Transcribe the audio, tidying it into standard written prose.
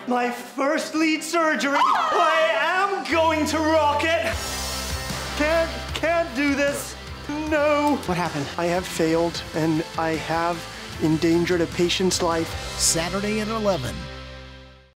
My first lead surgery. I am going to rock it. Can't do this. No. What happened? I have failed, and I have endangered a patient's life. Saturday at 11